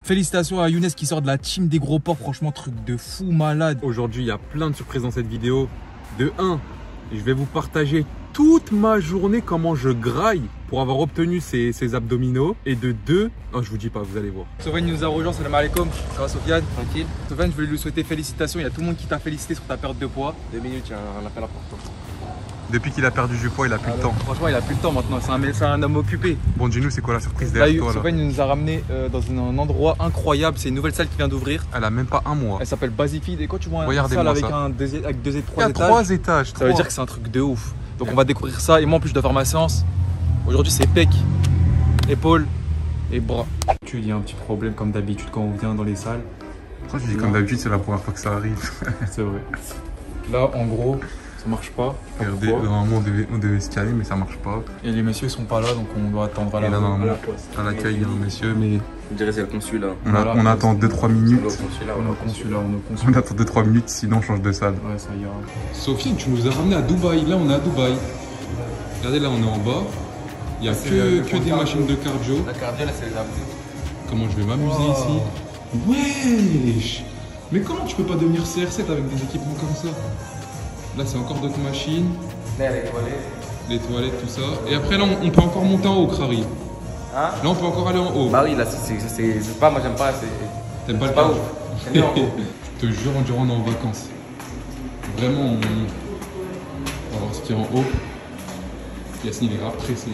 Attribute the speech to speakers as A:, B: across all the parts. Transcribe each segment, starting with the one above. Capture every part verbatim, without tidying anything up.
A: Félicitations à Younes qui sort de la team des gros porcs, franchement truc de fou malade.
B: Aujourd'hui il y a plein de surprises dans cette vidéo. De un, je vais vous partager toute ma journée comment je graille pour avoir obtenu ces, ces abdominaux. Et de deux, oh, je vous dis pas, vous allez voir.
A: Sofiane nous a rejoint, salam alaikum. Ça va Sofiane? Tranquille. Sofiane, je voulais lui souhaiter félicitations, il y a tout le monde qui t'a félicité sur ta perte de poids.
C: Deux minutes, il y a un appel important.
B: Depuis qu'il a perdu du poids, il a plus
A: ah
B: le temps.
A: Franchement, il a plus le temps maintenant, c'est un, un homme occupé.
B: Bon, dis-nous, c'est quoi la surprise derrière toi là?
A: Sofiane nous a ramené euh, dans un endroit incroyable, c'est une nouvelle salle qui vient d'ouvrir.
B: Elle a même pas un mois.
A: Elle s'appelle Basifeed et quand tu vois une salle avec, un, deux, avec deux et trois
B: il y a
A: étages,
B: trois étages,
A: ça
B: trois.
A: veut dire que c'est un truc de ouf. Donc on va découvrir ça et moi en plus je dois faire ma séance. Aujourd'hui c'est pec, épaules et bras. Il y a un petit problème comme d'habitude quand on vient dans les salles.
B: Pourquoi je dis comme d'habitude, c'est la première fois que ça arrive.
A: C'est vrai. Là en gros ça marche pas.
B: Regardez, normalement on devait, on devait se caler mais ça marche pas.
A: Et les messieurs ils sont pas là donc on doit attendre à la,
B: là,
A: à la poste.
B: À l'accueil il y a un monsieur mais...
C: Je dirais c'est le consul là.
B: On, a, on attend deux trois minutes.
C: On est
A: on est consulat, on est consulat.
B: On attend deux trois minutes sinon on change de salle.
A: Ouais ça ira.
B: Sofiane, tu nous as ramené à Dubaï. Là on est à Dubaï. Regardez là on est en bas. Il n'y a que,
A: le,
B: que des machines de cardio.
C: La cardio là c'est les abdos.
B: Comment je vais m'amuser
A: wow.
B: ici? Wesh! Mais comment tu peux pas devenir C R sept avec des équipements comme ça? Là c'est encore d'autres machines.
C: Là les toilettes.
B: Les toilettes, tout ça. Et après là on, on peut encore monter en haut, Crary.
C: Hein?
B: Là on peut encore aller en haut.
C: Bah oui là c'est pas, moi j'aime pas.
B: T'aimes pas le
C: pas
B: cardio?
C: ouf.
B: Je te jure, on dirait on est en vacances. Vraiment, on, on va voir ce qu'il y a en haut. Yacine il est grave pressé.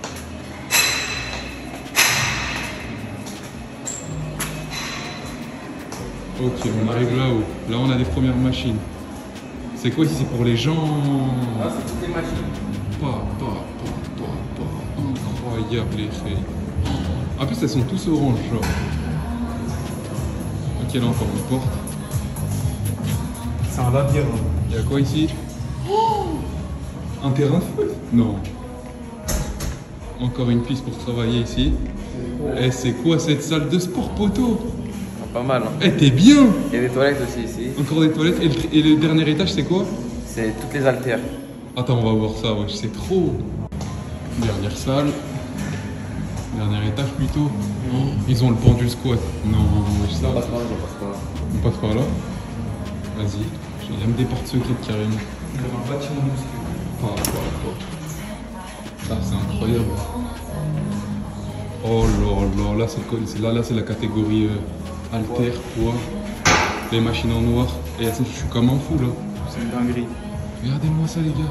B: Ok, on arrive là-haut. Là on a des premières machines. C'est quoi ici? C'est pour les gens.
C: Là c'est toutes les machines.
B: Pas, pas, pas, pas, pas. Incroyable les filles. En plus elles sont tous oranges genre. Ok, là encore une porte.
A: C'est un labyrinthe.
B: Il y a quoi ici? Oh, un terrain de foot? Non. Encore une piste pour travailler ici. Eh, c'est quoi cette salle de sport, poteau?
C: Pas mal. Hein.
B: Eh, t'es bien!
C: Il y a des toilettes aussi ici.
B: Encore des toilettes. Et le, et le dernier étage, c'est quoi?
C: C'est toutes les haltères.
B: Attends, on va voir ça, ouais, c'est trop. Dernière salle. Dernier étage plutôt. Oh, ils ont le pendule squat. Non, ça.
C: On passe par là, on passe par là.
B: On passe par là? Vas-y. Il y a même des portes secrètes carrément.
A: Il y a un bâtiment musclé.
B: Pas, pas, pas. Ça, c'est incroyable. Oh là là, là c'est là, là, c'est la catégorie euh, haltère, poids, les machines en noir. Et je suis comme un fou là.
A: C'est une dinguerie.
B: Regardez-moi ça les gars.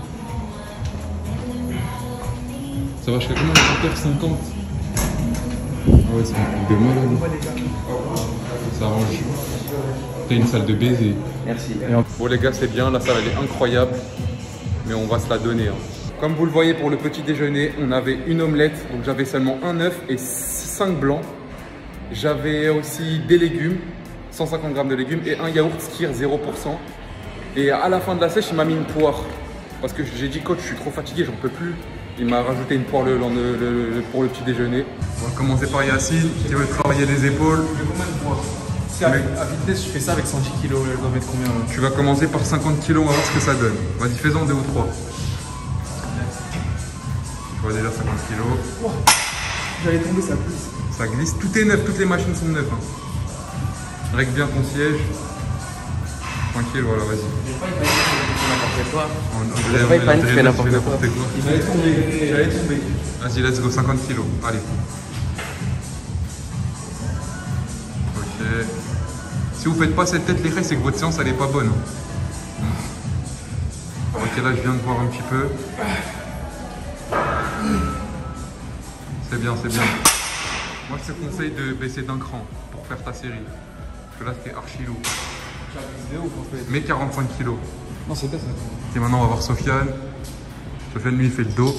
B: Ça va jusqu'à combien les haltères? Cinquante. Ah ouais, c'est un truc de malade. Ça arrange. T'as une salle de baiser.
C: Merci.
B: Bon les gars, c'est bien, la salle elle est incroyable. Mais on va se la donner. Hein. Comme vous le voyez pour le petit déjeuner, on avait une omelette. Donc j'avais seulement un œuf et cinq blancs. J'avais aussi des légumes, cent cinquante grammes de légumes et un yaourt Skir zéro pour cent. Et à la fin de la sèche, il m'a mis une poire. Parce que j'ai dit coach, je suis trop fatigué, j'en peux plus. Il m'a rajouté une poire le, le, le, le, pour le petit déjeuner. On va commencer par Yacine qui veut travailler les épaules.
A: Je fais combien de poids? Si à, à vitesse je fais ça avec cent dix kilos, je dois mettre combien là?
B: Tu vas commencer par cinquante kilos, on va voir ce que ça donne. Vas-y, fais-en deux ou trois. Tu vois déjà cinquante kilos.
A: Oh, j'allais tomber, ça glisse.
B: Ça glisse, tout est neuf, toutes les machines sont neuves. Hein. Règle bien ton siège. Tranquille, voilà, vas-y.
C: N'importe quoi.
B: On, on,
C: pas il panique, fait n'importe quoi.
B: quoi.
A: J'allais tomber, j'allais tomber.
B: Vas-y, let's go, cinquante kilos. Allez. Ok. Si vous faites pas cette tête les règles, c'est que votre séance elle est pas bonne. Ok, là je viens de voir un petit peu. C'est bien, c'est bien. Moi je te conseille de baisser d'un cran pour faire ta série. Parce que là c'était archi lourd. Mais quarante-cinq kilos.
A: Non, c'est ça.
B: Et maintenant on va voir Sofiane. Sofiane lui il fait le dos.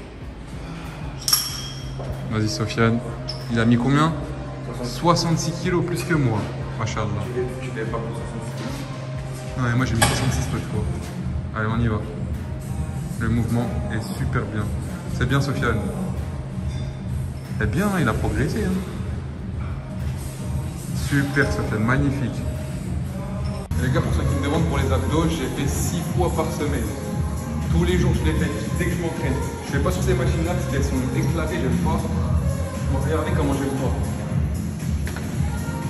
B: Vas-y Sofiane. Il a mis combien? soixante-six kilos plus que moi. Machallah.
C: Tu n'avais pas pour soixante-six.
B: Ouais, moi j'ai mis soixante-six l'autre fois. Allez, on y va. Le mouvement est super bien. C'est bien Sofiane. C'est bien, il a progressé. Hein. Super Sofiane, magnifique. Et les gars, pour ceux qui me demandent pour les abdos, j'ai fait six fois par semaine. Tous les jours, je les fais dès que je m'entraîne. Je ne fais pas sur ces machines-là parce qu'elles sont éclatées, j'aime pas. Bon, regardez comment je le vois.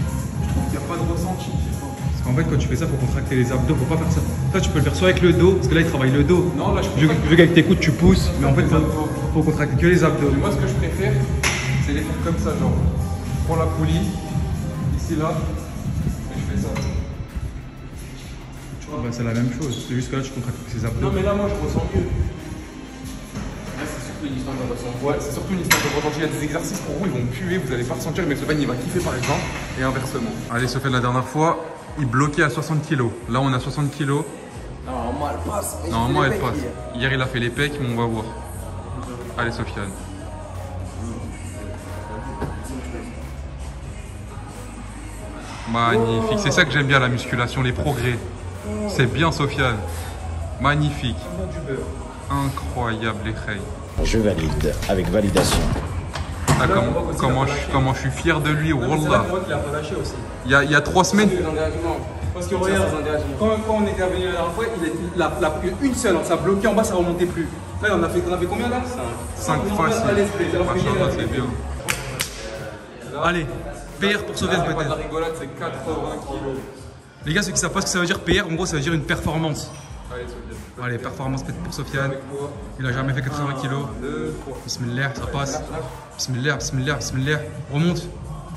B: ressenti.
A: Parce qu'en fait, quand tu fais ça, faut contracter les abdos, faut pas faire ça. Toi, tu peux le faire soit avec le dos, parce que là, il travaille le dos.
B: Non, là, je
A: Vu,
B: contracte.
A: vu qu'avec tes coudes, tu pousses, mais en fait, faut, faut contracter que les abdos.
B: Mais moi, ce que je préfère, c'est les faire comme ça, genre. Je prends la poulie, ici, là, et je fais ça. Tu vois?
A: Bah, c'est la même chose, c'est juste que là, tu contractes ses abdos.
B: Non, mais là, moi, je ressens mieux.
C: Là, c'est surtout une histoire de ressenti.
B: Ouais, c'est surtout une histoire de ressenti. Il y a des exercices pour vous, ils vont puer, vous allez pas ressentir, mais Sofiane, il va kiffer, par exemple, et inversement. Allez, Sofiane, la dernière fois, il bloquait à soixante kilos. Là, on a soixante kilos.
C: Normalement, elle passe.
B: Normalement, elle passe. Hier, il a fait les pecs, mais on va voir. Allez, Sofiane. Magnifique. C'est ça que j'aime bien, la musculation, les progrès. C'est bien, Sofiane. Magnifique. Incroyable, les reilles.
D: Je valide, avec validation.
B: Ah, comment, comment, je, comment je suis fier de lui, Wallah.
A: qu'il a pas lâché aussi.
B: Il y a, il y a trois semaines.
C: Les engagements.
A: Parce que regarde, quand, quand on était venu la dernière fois, il a, il a, il a pris une seule, ça a bloqué en bas, ça remontait plus. Là, on a fait, on a fait combien là?
B: cinq fois, c'est bien.
A: Allez, P R pour Sofiane
B: La
A: peut-être.
B: rigolade, c'est quatre-vingts kilos.
A: Les gars, ceux qui savent pas ce que ça veut dire P R, en gros, ça veut dire une performance.
B: Allez, Sofiane.
A: Allez, performance peut-être pour Sofiane.
B: Avec moi.
A: Il a jamais fait quatre-vingts kilos.
B: Deux, trois.
A: Bismillah, ça passe. Bismillah, bismillah, bismillah. Remonte.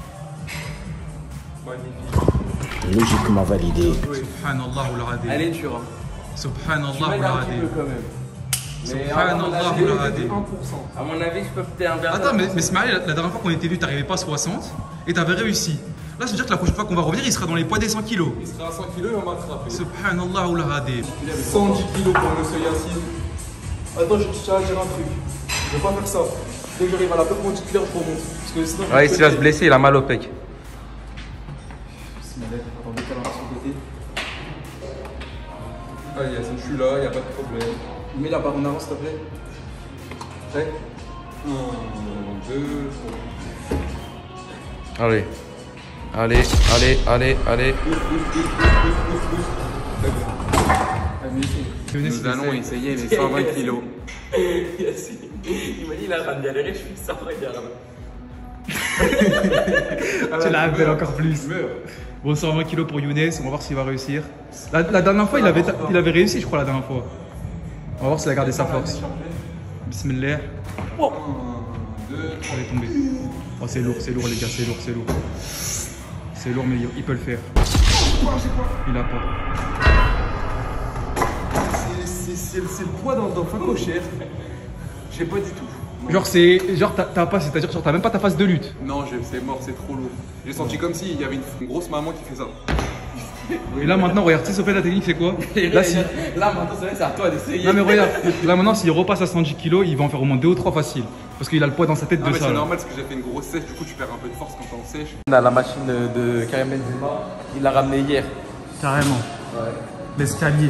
B: Magnifique.
D: Logiquement validé.
A: Subhanallah ou la radé.
C: Elle est dure. Hein.
A: Subhanallah
C: Tu
A: ou
C: m'aides
A: la
C: un
A: radé.
C: petit peu quand même. Mais
A: Subhanallah
C: à
A: ou
C: mon
A: la
C: avis,
A: radé.
B: un pour cent.
C: À mon avis, je peux peut-être un verre.
A: Attends, mais, mais Smaïl, la, la dernière fois qu'on était venu, t'arrivais pas à soixante et t'avais réussi. Là, ça veut dire que la prochaine fois qu'on va revenir, il sera dans les poids des cent kilos.
B: Il sera à cent kilos, il va m'attraper.
A: Subhanallah ou la radé.
B: cent dix kilos pour monsieur Yassine.
E: Attends, je tiens à dire un truc. Je vais pas faire ça. Dès que j'arrive à la perpendiculaire, je remonte. Parce que sinon,
C: Ouais, s'il va se blesser, il a mal au pec.
E: Attends, décale un peu sur le côté.
B: Allez, Yassine, je suis là, il n'y a pas de problème.
E: Mets la barre en avant, s'il te plaît. Prêt?
B: un, deux, trois.
C: Allez. Allez, allez, allez, allez.
B: Nous allons essayer les cent vingt kilos.
C: Il m'a dit, il a rien galéré, je suis ça, regarde.
A: Tu l'as appelé encore plus. Bon, cent vingt kilos pour Younes, on va voir s'il va réussir. La, la dernière fois, il avait, il avait réussi, je crois, la dernière fois. On va voir s'il a gardé sa force. Bismillah. Oh. Elle est tombée. Oh, c'est lourd, c'est lourd, les gars, c'est lourd, c'est lourd. C'est lourd, mais il, il peut le faire. Il a pas.
E: C'est le poids dans le facochère. J'ai pas du tout.
A: Genre, c'est. Genre, t'as t'as pas, c'est-à-dire, genre, t'as même pas ta phase de lutte.
B: Non, je- c'est mort, c'est trop lourd. J'ai senti comme s'il y avait une, une grosse maman qui fait ça.
A: Et là, maintenant, regarde, tu sais, Sophie, la technique, c'est quoi? Là, si.
C: Là, maintenant, c'est à toi d'essayer.
A: Non, mais regarde, là, maintenant, s'il repasse à cent dix kilos, il va en faire au moins deux ou trois faciles. Parce qu'il a le poids dans sa tête
B: Ah,
A: de
B: mais
A: ça.
B: c'est
A: là.
B: normal parce que j'ai fait une grosse sèche, du coup tu perds un peu de force quand t'en sèches.
C: On a la machine de Karim Benzema, il l'a ramené hier.
A: Carrément. L'escalier.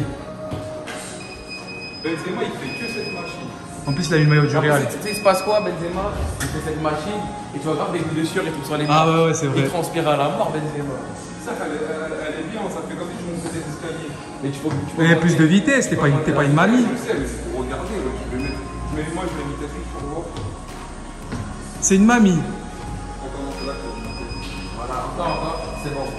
B: Benzema il fait que cette machine.
A: En plus, il a eu le maillot du Real.
C: Tu sais, il se passe quoi, Benzema? Il fait cette machine et tu vas voir des gouttes de sueur et tout sur les mains.
A: Ah, ouais, ouais, c'est vrai.
C: Il transpire à la mort, Benzema.
B: Ça, elle, elle, elle est bien, ça fait comme si je montais des escaliers.
C: Mais tu peux. Tu peux
A: Mais plus de vitesse, t'es pas, une- t'es pas une mamie.
B: Je sais, mais c'est pour regarder. Ouais. Je vais mettre, je mets, moi je mets vitesse juste pour voir.
A: C'est une mamie.
B: On commence là.
C: Voilà, encore, encore, c'est bon.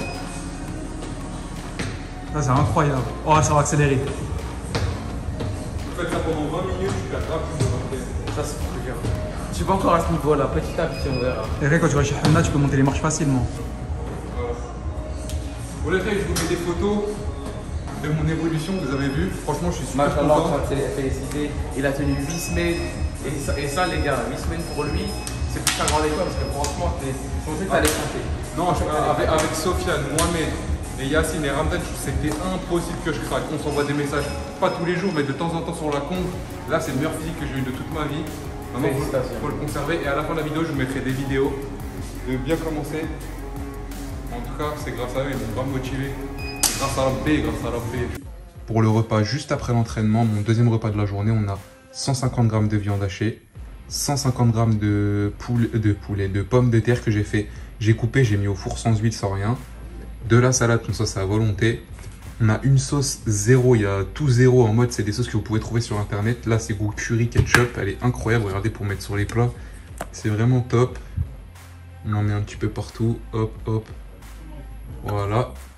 A: Ça, c'est incroyable. Oh, ça va accélérer.
B: Vous faites ça pendant vingt minutes, tu perds rapidement après.
C: Ça, c'est trop dur. Tu vas encore à ce niveau-là, petit à petit, on verra.
A: Et après, quand tu vas chez Hanna, tu peux monter les marches facilement.
B: Voilà. Bon, les gars, je vous mets des photos de mon évolution, vous avez vu. Franchement, je suis super
C: Machallah,
B: content.
C: on va te féliciter. Il a tenu huit semaines. Et ça, et ça, les gars, huit semaines pour lui, c'est plus qu'un grand école parce que franchement, je pensais que t'allais compter.
B: Non, je- avec, avec Sofiane, Mohamed et Yassine et Ramdan, c'était impossible que je craque. On s'envoie des messages, pas tous les jours, mais de temps en temps sur la compte. Là, c'est le meilleur physique que j'ai eu de toute ma vie. Maintenant, il faut,
C: Félicitations.
B: faut le conserver. Et à la fin de la vidéo, je vous mettrai des vidéos de bien commencer. En tout cas, c'est grâce à eux, ils m'ont pas motivé. C'est grâce à la paix, grâce à la paix. Pour le repas juste après l'entraînement, mon deuxième repas de la journée, on a cent cinquante grammes de viande hachée, cent cinquante grammes de, poule, de poulet, de pommes de terre que j'ai fait. J'ai coupé, j'ai mis au four sans huile, sans rien. De la salade, une sauce à volonté. On a une sauce zéro, il y a tout zéro en mode, c'est des sauces que vous pouvez trouver sur internet. Là, c'est goût curry ketchup, elle est incroyable. Regardez pour mettre sur les plats, c'est vraiment top. On en met un petit peu partout, hop, hop. Voilà.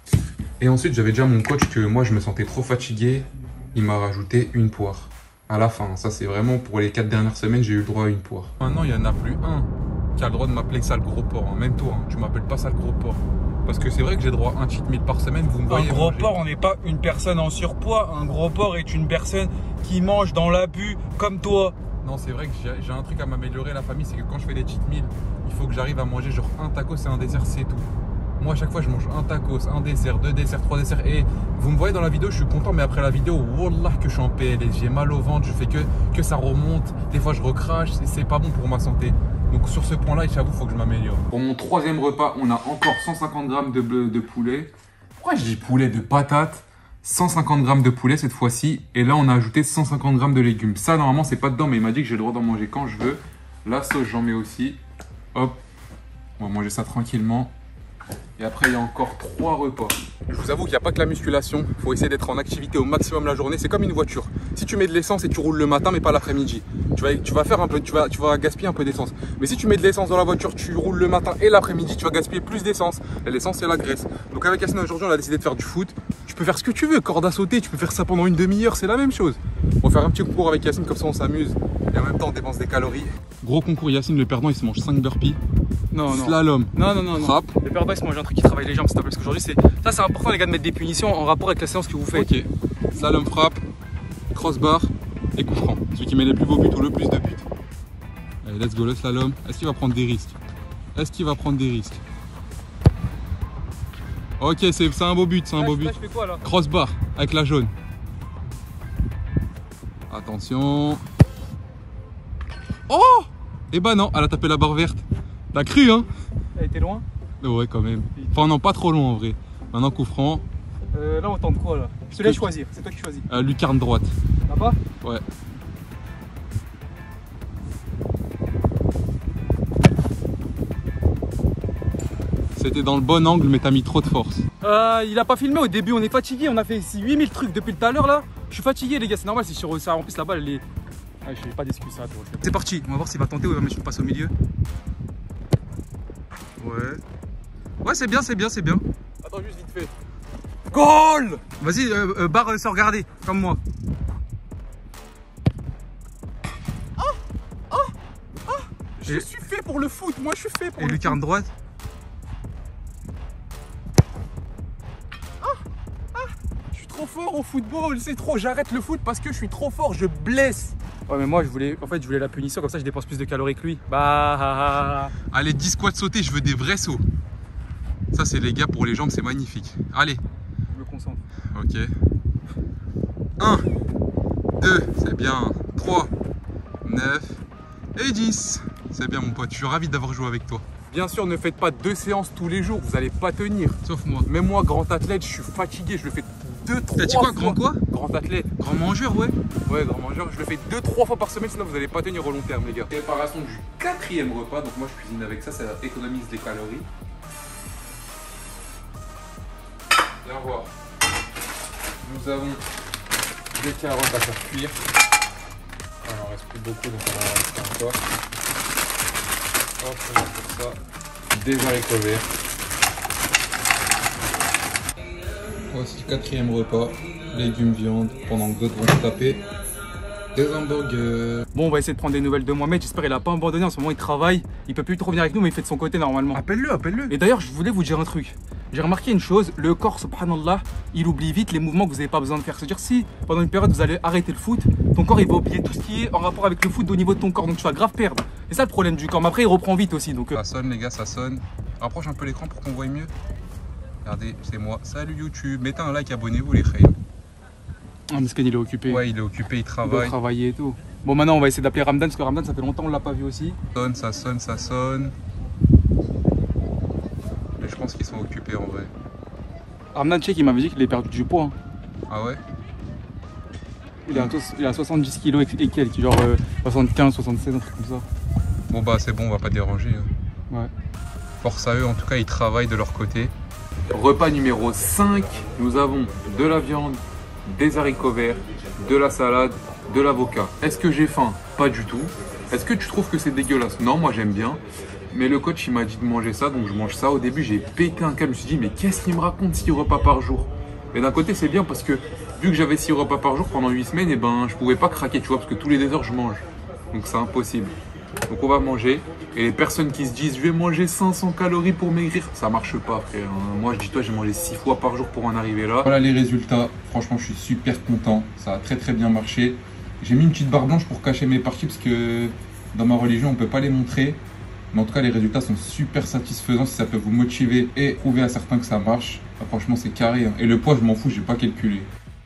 B: Et ensuite, j'avais déjà mon coach que moi, je me sentais trop fatigué. Il m'a rajouté une poire. À la fin, ça c'est vraiment pour les quatre dernières semaines, j'ai eu le droit à une poire. Maintenant, il n'y en a plus un qui a le droit de m'appeler sale gros porc. Hein. Même toi, hein, tu m'appelles pas sale gros porc. Parce que c'est vrai que j'ai droit à un cheat meal par semaine, vous me voyez.
A: Un gros porc, on n'est pas une personne en surpoids. Un gros porc est une personne qui mange dans l'abus comme toi.
B: Non, c'est vrai que j'ai un truc à m'améliorer, la famille, c'est que quand je fais des cheat meals, il faut que j'arrive à manger genre un tacos et un dessert, c'est tout. Moi, à chaque fois, je mange un tacos, un dessert, deux desserts, trois desserts. Et vous me voyez dans la vidéo, je suis content, mais après la vidéo, wallah que je suis en P L S. J'ai mal au ventre, je fais que, que ça remonte. Des fois, je recrache, c'est pas bon pour ma santé. Donc, sur ce point-là, j'avoue, il faut que je m'améliore. Pour mon troisième repas, on a encore cent cinquante grammes de, de poulet. Pourquoi je dis poulet de patates? cent cinquante grammes de poulet cette fois-ci. Et là, on a ajouté cent cinquante grammes de légumes. Ça, normalement, c'est pas dedans, mais il m'a dit que j'ai le droit d'en manger quand je veux. La sauce, j'en mets aussi. Hop, on va manger ça tranquillement. Et après, il y a encore trois repas. Je vous avoue qu'il n'y a pas que la musculation. Il faut essayer d'être en activité au maximum la journée. C'est comme une voiture. Si tu mets de l'essence et tu roules le matin, mais pas l'après-midi, tu vas, tu vas faire un peu, tu vas, tu vas gaspiller un peu d'essence. Mais si tu mets de l'essence dans la voiture, tu roules le matin et l'après-midi, tu vas gaspiller plus d'essence. L'essence, c'est la graisse. Donc avec Yacine, aujourd'hui, on a décidé de faire du foot. Tu peux faire ce que tu veux, corde à sauter. Tu peux faire ça pendant une demi-heure. C'est la même chose. On va faire un petit concours avec Yacine, comme ça, on s'amuse. Et en même temps, on dépense des calories. Gros concours, Yacine, le perdant, il se mange cinq burpees.
A: Non, non.
B: Slalom.
A: Non, non, non.
B: Frappe.
A: Non. Le perdant, il se mange un truc qui travaille les jambes, s'il te plaît. Parce qu'aujourd'hui, c'est ça, c'est important, les gars, de mettre des punitions en rapport avec la séance que vous faites.
B: Ok. Slalom, frappe, crossbar et coup franc. Celui qui met les plus beaux buts ou le plus de buts. Allez, let's go, le slalom. Est-ce qu'il va prendre des risques? Est-ce qu'il va prendre des risques? Ok, c'est un beau but, c'est un
A: là,
B: beau
A: je,
B: but.
A: là, je fais quoi, là?
B: Crossbar avec la jaune. Attention. Oh! Eh ben non, elle a tapé la barre verte. T'as cru, hein?
A: Elle était loin?
B: Ouais, quand même. Enfin, non, pas trop loin en vrai. Maintenant, coup franc.
A: Euh, là, on tente quoi, là? Je te laisse choisir, c'est toi qui choisis.
B: Euh, lucarne droite.
A: Là-bas?
B: Ouais. C'était dans le bon angle, mais t'as mis trop de force.
A: Euh, il a pas filmé au début, on est fatigué, on a fait huit mille trucs depuis tout à l'heure là. Je suis fatigué, les gars, c'est normal, c'est sur ça. En plus, la balle, elle est. Ah, je fais pas d'excuses à toi. C'est parti, on va voir s'il va tenter ou il va mettre une passe au milieu. Ouais. Ouais, c'est bien, c'est bien, c'est bien.
B: Attends, juste vite fait.
A: Goal! Vas-y, euh, euh, barre euh, sans regarder, comme moi.
B: Oh oh oh Je et... suis fait pour le foot, moi je suis fait pour
A: et
B: le
A: lucarne
B: foot.
A: droite.
B: Ah ah Je suis trop fort au football, c'est trop. J'arrête le foot parce que je suis trop fort, je blesse.
A: Ouais, mais moi je voulais, en fait, je voulais la punition, comme ça je dépense plus de calories que lui. Bah.
B: Allez, dix squats sautés, je veux des vrais sauts. Ça, c'est les gars pour les jambes, c'est magnifique. Allez.
A: Je me concentre.
B: Ok. un, deux, c'est bien. trois, neuf et dix. C'est bien, mon pote. Je suis ravi d'avoir joué avec toi. Bien sûr, ne faites pas deux séances tous les jours. Vous n'allez pas tenir.
A: Sauf moi.
B: Même moi, grand athlète, je suis fatigué. Je le fais deux, trois fois.
A: T'as dit quoi, grand quoi?
B: Grand athlète.
A: Grand mangeur, ouais.
B: Ouais, grand mangeur. Je le fais deux, trois fois par semaine, sinon vous n'allez pas tenir au long terme, les gars. Préparation du quatrième repas. Donc moi, je cuisine avec ça. Ça économise des calories. Viens voir. Nous avons des carottes à faire cuire. Ah, il en reste plus beaucoup, donc on va en rester encore. Hop, on va faire ça. Des haricots verts. Voici le quatrième repas. Légumes, viande, pendant que d'autres vont se taper. Des hamburgers.
A: Bon, on va essayer de prendre des nouvelles de Mohamed. J'espère qu'il a pas abandonné. En ce moment, il travaille. Il peut plus trop venir avec nous, mais il fait de son côté normalement. Appelle-le, appelle-le.
B: Ah,
A: Et d'ailleurs, je voulais vous dire un truc. J'ai remarqué une chose, le corps, subhanallah, il oublie vite les mouvements que vous n'avez pas besoin de faire. C'est-à-dire, si pendant une période vous allez arrêter le foot, ton corps il va oublier tout ce qui est en rapport avec le foot au niveau de ton corps. Donc tu vas grave perdre. C'est ça le problème du corps. Mais après, il reprend vite aussi. Donc, euh...
B: Ça sonne, les gars, ça sonne. Rapproche un peu l'écran pour qu'on voit mieux. Regardez, c'est moi. Salut YouTube. Mettez un like, abonnez-vous, les frères.
A: Ah, Mesken, il est occupé.
B: Ouais, il est occupé, il
A: Il
B: travaille.
A: doit travailler et tout. Bon, maintenant, on va essayer d'appeler Ramdan parce que Ramdan, ça fait longtemps qu'on l'a pas vu aussi.
B: Ça sonne, ça sonne, ça sonne. Mais je pense qu'ils sont occupés en vrai.
A: Ramdan, check, il m'avait dit qu'il avait perdu du poids. Hein.
B: Ah ouais?
A: Il a, il a soixante-dix kilos et quelques, genre euh, soixante-quinze, soixante-seize, un truc comme ça.
B: Bon bah c'est bon, on va pas déranger. Hein.
A: Ouais.
B: Force à eux, en tout cas ils travaillent de leur côté. Repas numéro cinq, nous avons de la viande, des haricots verts, de la salade, de l'avocat. Est-ce que j'ai faim? Pas du tout. Est-ce que tu trouves que c'est dégueulasse? Non, moi j'aime bien. Mais le coach, il m'a dit de manger ça, donc je mange ça. Au début, j'ai pété un câble. Je me suis dit, mais qu'est-ce qu'il me raconte six repas par jour? Mais d'un côté, c'est bien parce que vu que j'avais six repas par jour pendant huit semaines, et ben, je pouvais pas craquer, tu vois, parce que tous les deux heures, je mange. Donc c'est impossible. Donc on va manger. Et les personnes qui se disent, je vais manger cinq cents calories pour maigrir, ça marche pas, frère. Moi, je dis, toi, j'ai mangé six fois par jour pour en arriver là. Voilà les résultats. Franchement, je suis super content. Ça a très très bien marché. J'ai mis une petite barre blanche pour cacher mes parties parce que dans ma religion, on peut pas les montrer. Mais en tout cas, les résultats sont super satisfaisants. Si ça peut vous motiver et prouver à certains que ça marche, bah, franchement, c'est carré. Hein. Et le poids, je m'en fous, j'ai pas calculé.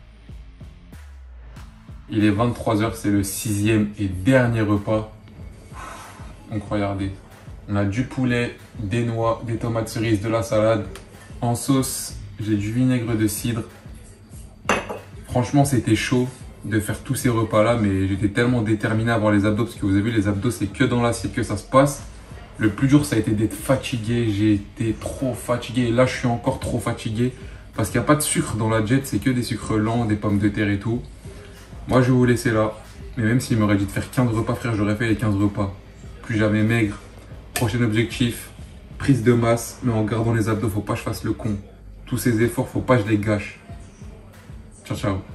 B: Il est vingt-trois heures, c'est le sixième et dernier repas. Donc regardez, on a du poulet, des noix, des tomates cerises, de la salade. En sauce, j'ai du vinaigre de cidre. Franchement, c'était chaud de faire tous ces repas-là, mais j'étais tellement déterminé à avoir les abdos, parce que vous avez vu, les abdos, c'est que dans l'assiette que ça se passe. Le plus dur, ça a été d'être fatigué. J'ai été trop fatigué. Et là, je suis encore trop fatigué, parce qu'il n'y a pas de sucre dans la jet, c'est que des sucres lents, des pommes de terre et tout. Moi, je vais vous laisser là. Mais même s'il m'aurait dit de faire quinze repas, frère, j'aurais fait les quinze repas. Plus jamais maigre. Prochain objectif, prise de masse, mais en gardant les abdos, faut pas que je fasse le con. Tous ces efforts, faut pas que je les gâche. Ciao, ciao.